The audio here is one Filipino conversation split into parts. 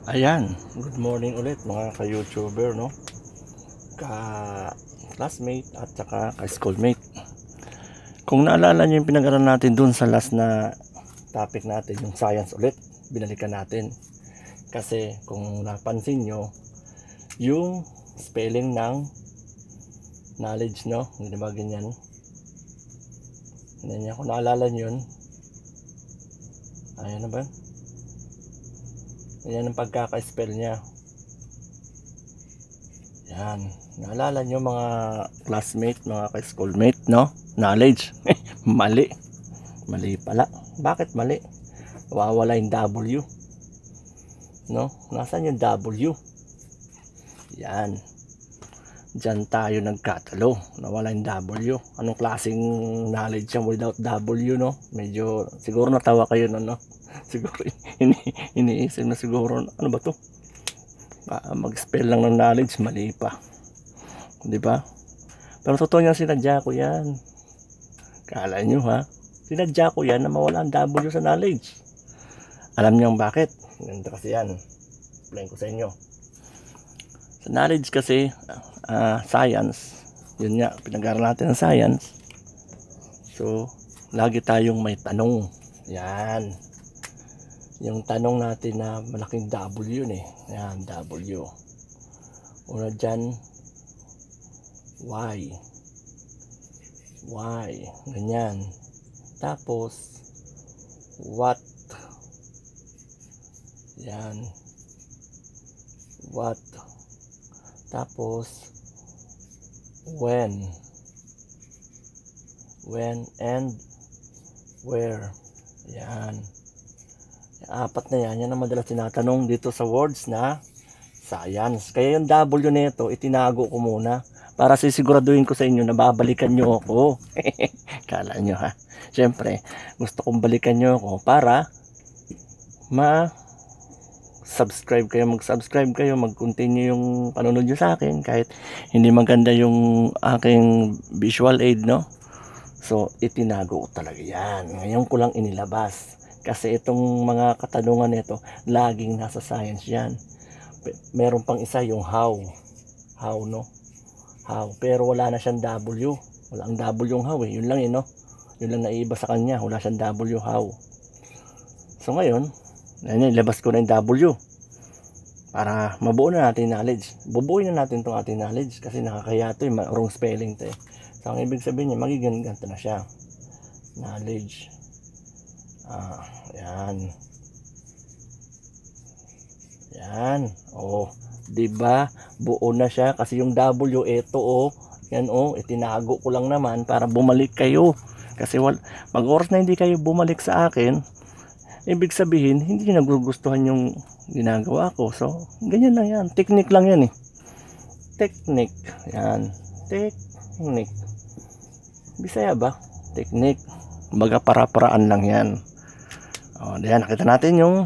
Ayan, good morning ulit mga ka-YouTuber, no? Ka-classmate at saka ka-schoolmate. Kung naalala nyo yung pinag-aralan natin dun sa last na topic natin, yung science ulit, binalikan natin. Kasi kung napansin nyo, yung spelling ng knowledge, no? Hindi ba ganyan? Ganyan, kung naalala nyo yun, ayan na ba? Yan ang pagkaka-spell niya. Yan. Naalala nyo mga classmate, mga ka-schoolmate, no? Knowledge. Mali. Mali pala. Bakit mali? Wawala yung W. No? Nasaan yung W? Yan. Diyan tayo nagkatalo. Nawala yung W. Anong klaseng knowledge yan without W, no? Medyo, siguro natawa kayo, no? Siguro iniisip na siguro ano ba to, mag-spell lang ng knowledge, mali pa, di ba? Pero totoo yan, sinadya ko yan. Kala nyo ha, sinadya ko yan na mawala ang W sa knowledge. Alam nyo bakit? Ganito kasi yan, explain ko sa inyo. Sa knowledge kasi science, yun nga, pinag-aaral natin ng science. So lagi tayong may tanong. Yan yung tanong natin na malaking W yun eh. Ayan, W. Una dyan, why? Why? Ganyan. Tapos, what? Yan. What? Tapos, when? When and where? Yan. Apat na yan ang madalas tinatanong dito sa words na science. Kaya yung W nito itinago ko muna para sisiguraduhin ko sa inyo na babalikan nyo ako. Kala nyo ha. Siyempre gusto kong balikan nyo ako para subscribe kayo, mag-subscribe kayo, mag-continue yung panonood nyo sa akin kahit hindi maganda yung aking visual aid, no? So itinago ko talaga yan. Ngayon ko lang inilabas. Kasi itong mga katanungan nito, laging nasa science yan. Meron pang isa yung how. How, no? How. Pero wala na siyang W. Wala ang W yung how eh. Yun lang eh, no? Yun lang naiiba sa kanya. Wala siyang W, how. So ngayon, ilabas ko na yung W. Para mabuo na natin knowledge. Bubuoy na natin itong ating knowledge. Kasi nakakaya ito eh. Wrong spelling ito eh. So ang ibig sabihin niya, magiging ganito na siya. Knowledge. Yan. Yan. Oh, 'di ba? Buo na siya kasi yung W ito oh. Yan oh, itinago ko lang naman para bumalik kayo. Kasi mag-oras na hindi kayo bumalik sa akin, ibig sabihin hindi niyo nagugustuhan yung ginagawa ko. So, ganyan lang yan. Technique lang yan eh. Technique. Yan. Technique. Bisaya ba? Technique. Kumbaga para-paraan lang yan. O, diyan, nakita natin yung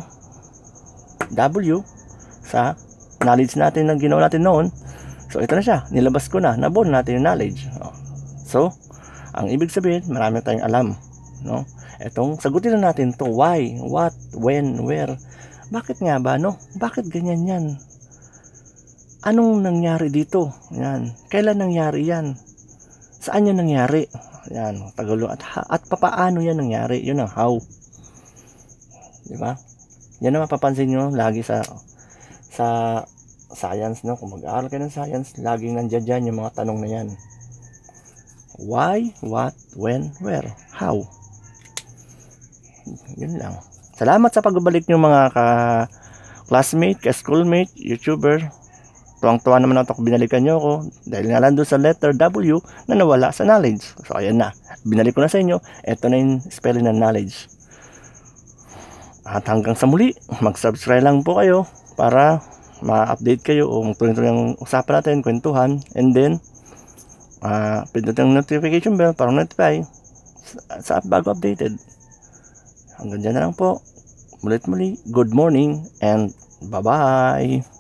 W sa knowledge natin na ginawa natin noon. So, ito na siya. Nilabas ko na. Nabuo natin yung knowledge. O, so, ang ibig sabihin, marami tayong alam. No? Etong, sagutin na natin to. Why? What? When? Where? Bakit nga ba, no? Bakit ganyan yan? Anong nangyari dito? Yan. Kailan nangyari yan? Saan yan nangyari? Yan. Tagulo. At papaano yan nangyari? Yun ang how. Diba? Yan ang mapapansin nyo lagi sa science, no? Kung mag-aaral kayo ng science, laging nandiyan dyan yung mga tanong na yan. Why, what, when, where, how. Yun lang. Salamat sa pagbabalik nyo mga ka-classmate, ka-schoolmate, YouTuber. Tuwang-tuwa naman ako binalikan nyo ako dahil nga lang doon sa letter W na nawala sa knowledge. So ayan na. Binalik ko na sa inyo. Ito na yung spelling ng knowledge. At hanggang sa muli, mag-subscribe lang po kayo para ma-update kayo o magtuloy-tuloy yung usapan natin, kwentuhan, and then pindutin yung notification bell para notify sa bago updated. Hanggang dyan na lang po. Mulit-muli, good morning and bye-bye.